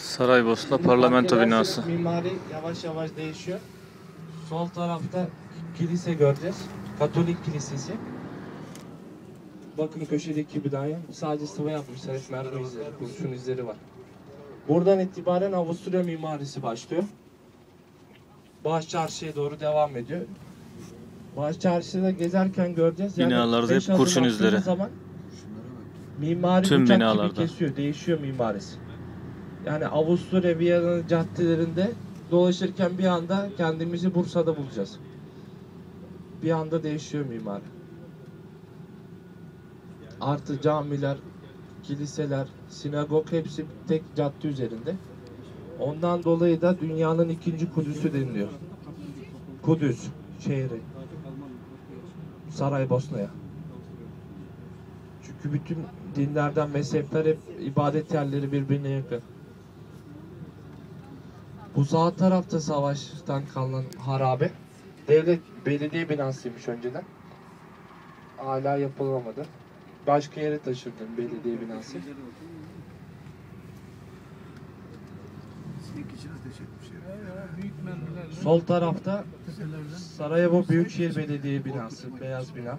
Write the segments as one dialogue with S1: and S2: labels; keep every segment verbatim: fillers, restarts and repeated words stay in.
S1: Saraybosna Parlamento binası.
S2: Mimari yavaş yavaş değişiyor. Sol tarafta kilise göreceğiz. Katolik kilisesi. Bakın köşedeki binaya sadece sıva yapmışlar. Hep mermer izleri, kurşun izleri var. Buradan itibaren Avusturya mimarisi başlıyor. Baş Çarşı'ya doğru devam ediyor. Baş Çarşı'da gezerken göreceğiz. Yani
S1: Binalarda
S2: beş
S1: hep kurşun
S2: adım
S1: izleri.
S2: attığımız zaman mimari
S1: Tüm
S2: uçak
S1: binalarda.
S2: gibi kesiyor, değişiyor mimarisi. Yani Avusturya, Viyana caddelerinde dolaşırken bir anda kendimizi Bursa'da bulacağız. Bir anda değişiyor mimari. Artı camiler, kiliseler, sinagog hepsi tek cadde üzerinde. Ondan dolayı da dünyanın ikinci Kudüs'ü deniliyor. Kudüs şehri. Saraybosna'ya. Çünkü bütün dinlerden mezhepler hep ibadet yerleri birbirine yakın. Bu sağ tarafta savaştan kalan harabe. Devlet belediye binasıymış önceden. Hala yapılamadı. Başka yere taşındı belediye binası. Sol tarafta Sarajevo Büyükşehir Belediye binası, beyaz bina.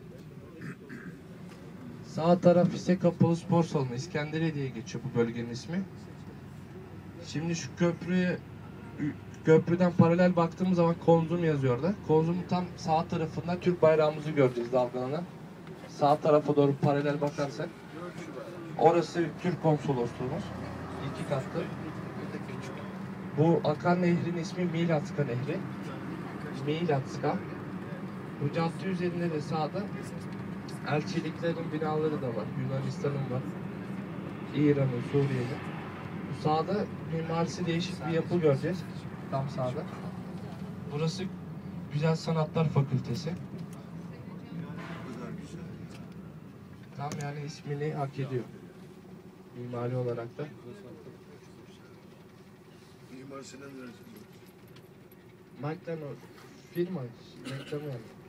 S2: Sağ taraf ise Kapalı Spor Salonu, İskenderiye diye geçiyor bu bölgenin ismi. Şimdi şu köprüye, köprüden paralel baktığımız zaman Konzum yazıyor orada. Konzum'un tam sağ tarafında Türk bayrağımızı göreceğiz dalgalanan. Sağ tarafa doğru paralel bakarsak orası Türk konsolosluğumuz. İki katlı. Bu akan nehrin ismi Milatska Nehri. Milatska. Bu cadde üzerinde de sağda elçiliklerin binaları da var. Yunanistan'ın var. İran'ın, Suriye'nin. Bu sağda mimarisi değişik bir yapı göreceğiz. Tam sağda. Burası Güzel Sanatlar Fakültesi. Tam yani ismini hak ediyor. Mimari olarak da.
S3: Mimarisinden vereceğiz.
S2: McDonald's firma reklamı yani.